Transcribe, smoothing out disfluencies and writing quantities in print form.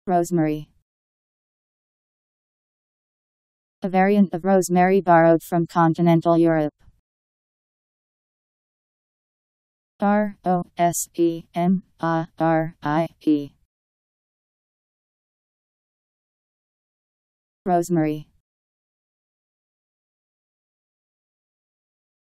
Rosemary. A variant of rosemary borrowed from continental Europe. Rosemary.